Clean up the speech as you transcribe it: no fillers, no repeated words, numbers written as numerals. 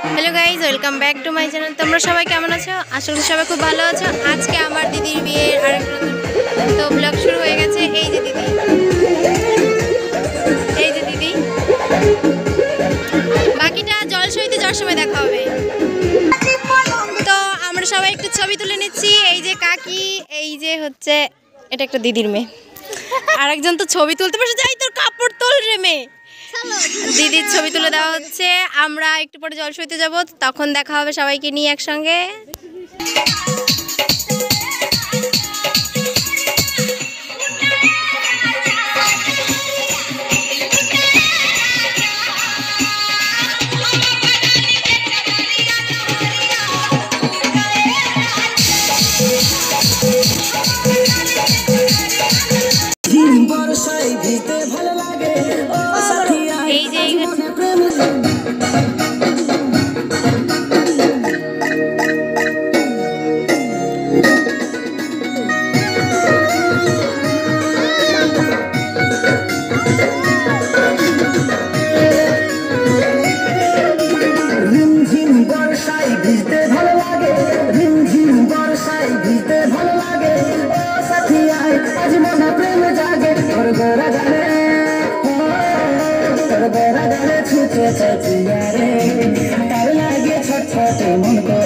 Hello guys, welcome back to my channel. তোমরা সবাই কেমন আছো? আশা করি সবাই খুব ভালো আছো। আজকে আমার দিদির বিয়ের আরেকটা তো ব্লগ শুরু হয়ে গেছে। এই যে দিদি, এই যে দিদি, বাকিটা জলসইতে যাওয়ার সময় দেখা হবে। তো আমরা সবাই একটু ছবি তুলে নিচ্ছি। এই যে কাকি, এই যে হচ্ছে এটা একটা দিদির মেয়ে, আরেকজন তো ছবি তুলতে পারছে। যাই তোর কাপড় তোল রে মেয়ে। দিদির ছবি তুলে দেওয়া হচ্ছে। আমরা একটু পরে জলসইতে যাব, তখন দেখা হবে সবাইকে নিয়ে একসঙ্গে। এই যে ছুটে ছুটে মন